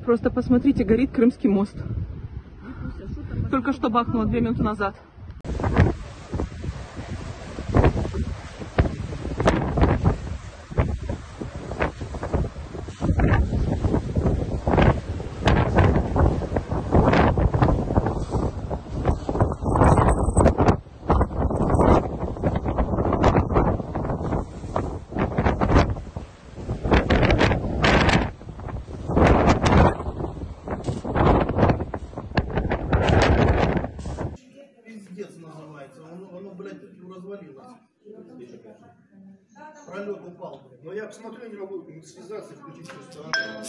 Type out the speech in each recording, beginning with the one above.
Просто посмотрите, горит Крымский мост. Только что бахнуло 2 минуты назад. Называется. Оно, блядь, развалилось. Пролет упал. Но я посмотрю, не могу связаться и включить все.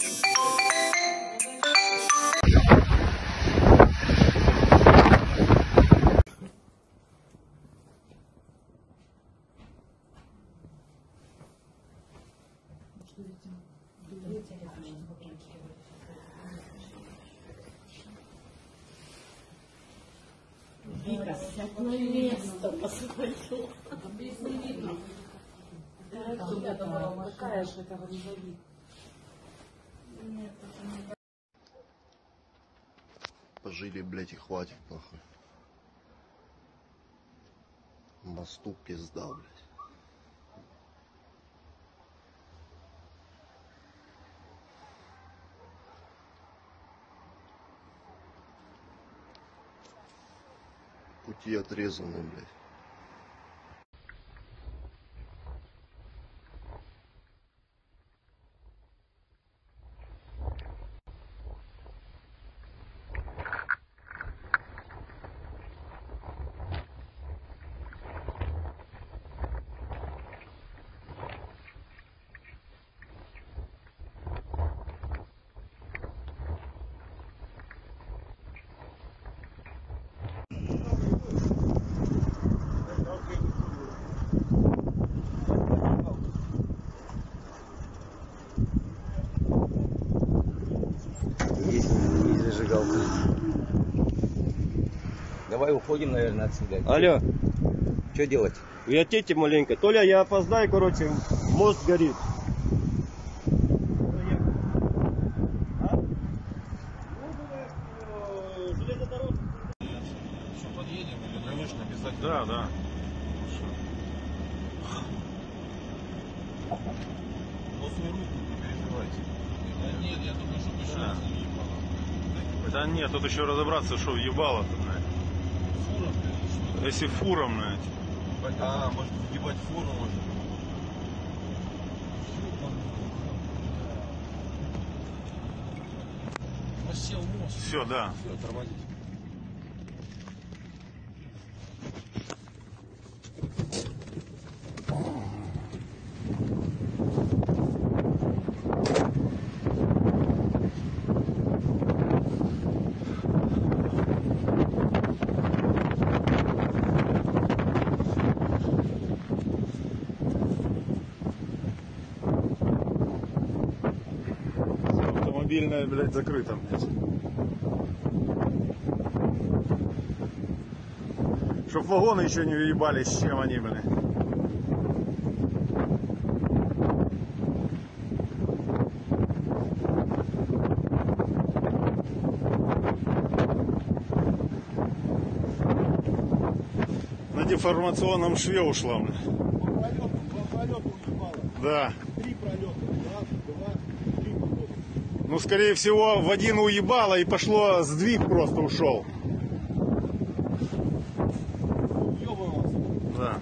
Вика, сядь на место, посмотрю. Какая же это грузовик? Пожили, блядь, и хватит, нахуй. Мосту пизда, блядь. Пути отрезаны, блядь. Зажигалка. Давай уходим, наверное, отсюда. Алло. Что делать? Я тете маленько. Толя, я опоздаю, короче, мост горит. Что, подъедем или конечно обязательно? Да, да. Но свою руку не переживайте. Да нет, я думаю, что еще раз не ебало. Да нет, тут еще разобраться, что въебало-то, блядь. Фуром или что? Если фуром, блядь. А, может въебать фуру можно? Посел мост. Все, да. Все, тормозите. Автомобильная, блядь, закрыта, блядь. Чтоб вагоны еще не въебались, с чем они, блядь. На деформационном шве ушла, блядь. Два пролета уебало. Да. 3 пролета. 2, 3 пролета. Ну, скорее всего, в один уебало и пошло, сдвиг просто ушел. Да.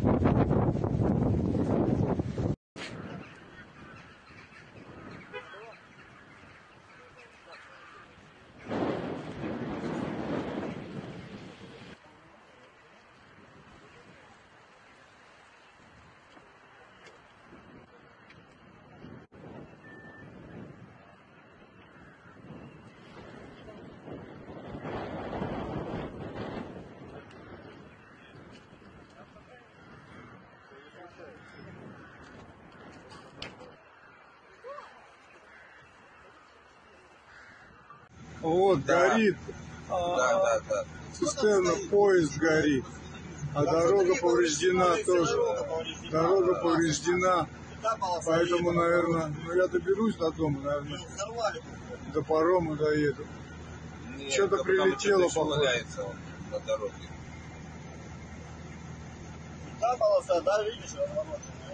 Вот, горит. Да. Цистерна, поезд горит. А дорога повреждена тоже. Дорога повреждена. Поэтому, наверное, ну я доберусь до дома, наверное, до парома доеду. Нет, Что-то да потому прилетело, что походу. валяется он на дороге. Та полоса, да, видишь, она